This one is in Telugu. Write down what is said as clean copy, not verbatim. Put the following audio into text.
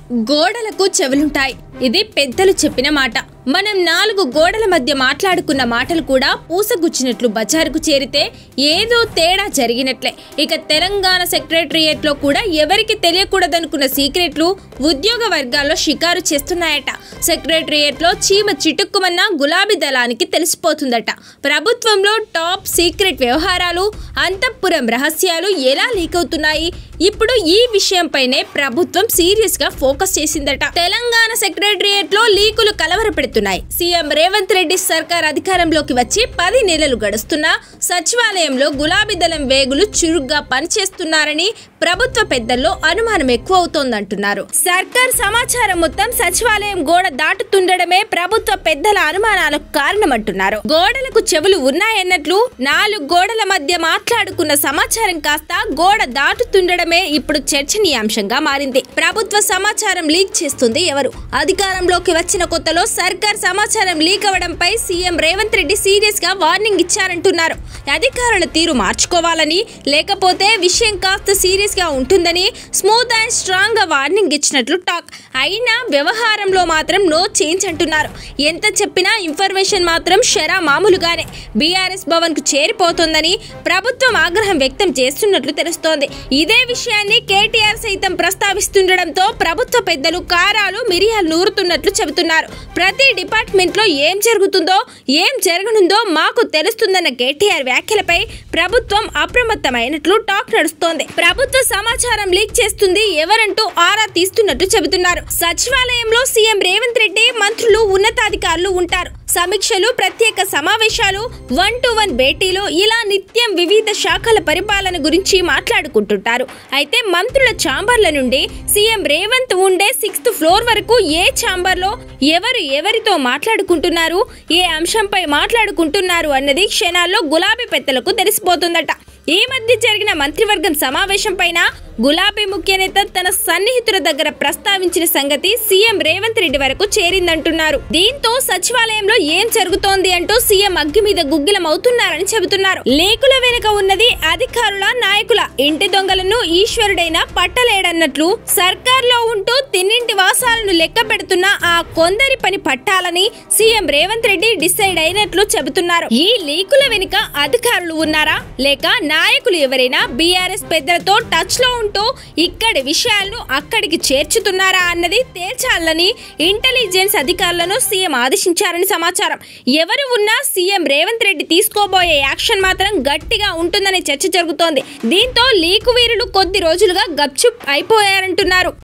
గోడలకు చెవులుంటాయి. ఇది పెద్దలు చెప్పిన మాట. మనం 4 గోడల మధ్య మాట్లాడుకున్న మాటలు కూడా పూసగుచ్చినట్లు బజారుకు చేరితే ఏదో తేడా జరిగినట్లే. ఇక తెలంగాణ సెక్రటరియట్ లో కూడా ఎవరికి తెలియకూడదనుకున్న సీక్రెట్లు ఉద్యోగ వర్గాల్లో షికారు చేస్తున్నాయట. సెక్రటరియట్ లో చీమ చిటుక్కుమన్న గులాబీ దళానికి తెలిసిపోతుందట. ప్రభుత్వంలో టాప్ సీక్రెట్ వ్యవహారాలు, అంతఃపురం రహస్యాలు ఎలా లీక్ అవుతున్నాయి? ఇప్పుడు ఈ విషయంపైనే ప్రభుత్వం సీరియస్ గా ఫోకస్ చేసిందట. తెలంగాణ సెక్రటరియట్ లో లీకులు కలవరపెడుతున్నాయి. సీఎం రేవంత్ రెడ్డి సర్కార్ అధికారంలోకి వచ్చి 10 నెలలు గడుస్తున్నా సచివాలయంలో గులాబీ దళం వేగులు చురుగ్గా పనిచేస్తున్నారని ప్రభుత్వ పెద్దల్లో అనుమానం ఎక్కువ అవుతోందంటున్నారు. సర్కార్ సమాచారం మొత్తం సచివాలయం గోడ దాటుతుండడమే ప్రభుత్వ పెద్దల అనుమానాలకు కారణమంటున్నారు. గోడలకు చెవులు ఉన్నాయన్నట్లు 4 గోడల మధ్య మాట్లాడుకున్న సమాచారం కాస్త గోడ దాటుతుండడమే ఇప్పుడు చర్చనీయాంశంగా మారింది. ప్రభుత్వ సమాచారం లీక్ చేస్తుంది ఎవరు? అధికారంలోకి వచ్చిన కొత్తలో సర్కార్ సమాచారం లీక్ అవడంపై సీఎం రేవంత్ రెడ్డి సీరియస్ గా వార్నింగ్ ఇచ్చారంటున్నారు. అధికారుల తీరు మార్చుకోవాలని, లేకపోతే విషయం కాస్త సీరియస్ గా ఉంటుందని స్మూత్ అండ్ స్ట్రాంగ్ గా వార్నింగ్ ఇచ్చినట్లు టాక్. అయినా వ్యవహారంలో మాత్రం నో చేంజ్ అంటున్నారు. ఎంత చెప్పినా ఇన్ఫర్మేషన్ మాత్రం షరా మామూలుగానే బీఆర్ఎస్ భవన్ కు చేరిపోతోందని ప్రభుత్వం ఆగ్రహం వ్యక్తం చేస్తున్నట్లు తెలుస్తోంది. ఇదే విషయాన్ని కేటీఆర్ సైతం ప్రస్తావిస్తుండడంతో ప్రభుత్వ పెద్దలు కారాలు మిరియాలు నూరుతున్నట్లు చెబుతున్నారు. ప్రతి డిపార్ట్మెంట్ లో ఏం జరుగుతుందో, ఏం జరగనుందో మాకు తెలుస్తుందన్న కేటీఆర్ వ్యాఖ్యలపై ప్రభుత్వం అప్రమత్తమైనట్లు టాక్ నడుస్తోంది. ప్రభుత్వ సమాచారం లీక్ చేస్తుంది ఎవరంటూ ఆరా తీస్తున్నట్టు చెబుతున్నారు. సచివాలయంలో సీఎం రేవంత్ రెడ్డి, మంత్రులు, ఉన్నతాధికారులు ఉంటారు. సమీక్షలు, ప్రత్యేక సమావేశాలు, 1-to-1 భేటీలు, ఇలా నిత్యం వివిధ శాఖల పరిపాలన గురించి మాట్లాడుకుంటుంటారు. అయితే మంత్రుల ఛాంబర్ల నుండి సీఎం రేవంత్ ఉండే 6th ఫ్లోర్ వరకు ఏ ఛాంబర్ లో ఎవరితో మాట్లాడుకుంటున్నారు, ఏ అంశంపై మాట్లాడుకుంటున్నారు అన్నది క్షణాల్లో గులాబీ పెద్దలకు తెలిసిపోతుందట. ఈ మధ్య జరిగిన మంత్రివర్గం సమావేశం పైన గులాబీ ముఖ్య నేత తన సన్నిహితుల దగ్గర ప్రస్తావించిన సంగతి సీఎం రేవంత్ రెడ్డి వరకు చేరిందంటున్నారు. దీంతో సచివాలయంలో ఏం జరుగుతోంది అంటూ సీఎం అగ్గి మీద గుగ్గిలం అవుతున్నారని చెబుతున్నారు. లేకుల వెనుక ఉన్నది అధికారుల, నాయకుల. ఇంటి దొంగలను ఈశ్వరుడైనా పట్టలేడన్నట్లు సర్కార్లో ఉంటూ తిన్నింటి వాసాలను లెక్క పెడుతున్న ఆ కొందరి పని పట్టాలని సీఎం రేవంత్ రెడ్డి డిసైడ్ అయినట్లు చెబుతున్నారు. ఈ లీకుల వెనుక అధికారులు ఉన్నారా, లేక నాయకులు ఎవరైనా బీఆర్ఎస్ పెద్దలతో టచ్ లో ఉంటూ ఇక్కడి విషయాలను అక్కడికి చేర్చుతున్నారా అన్నది తేల్చాలని ఇంటెలిజెన్స్ అధికారులను సీఎం ఆదేశించారని సమాచారం. ఎవరు ఉన్నా సీఎం రేవంత్ రెడ్డి తీసుకోబోయే యాక్షన్ మాత్రం గట్టిగా ఉంటుందనే చర్చ జరుగుతోంది. దీంతో లీకు వీరులు కొద్ది రోజులుగా గప్చుప్ అయిపోయారంటున్నారు.